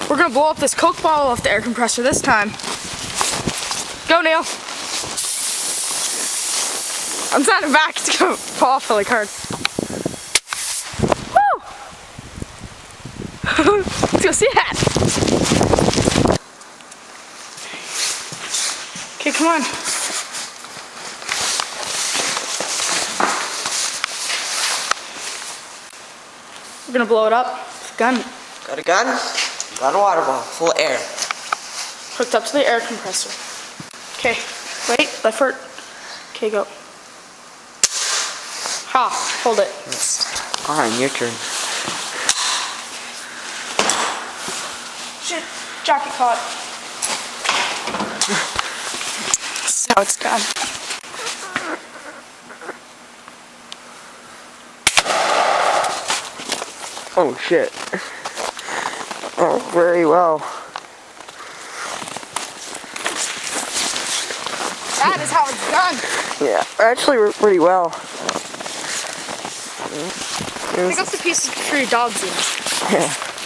We're gonna blow up this Coke bottle off the air compressor this time. Go, Neil. I'm standing back. It's gonna fall off really hard. Woo! Let's go see that. Okay, come on. We're gonna blow it up with a gun. Got a gun? Got a water bottle full of air. Hooked up to the air compressor. Okay, wait, left foot. Okay, go. Ha, hold it. Alright, your turn. Shit, jacket caught. That's how it's done. Oh shit. Oh, very well. That is how it's done. Yeah, actually pretty well. Pick up the pieces for your dogs in. Yeah.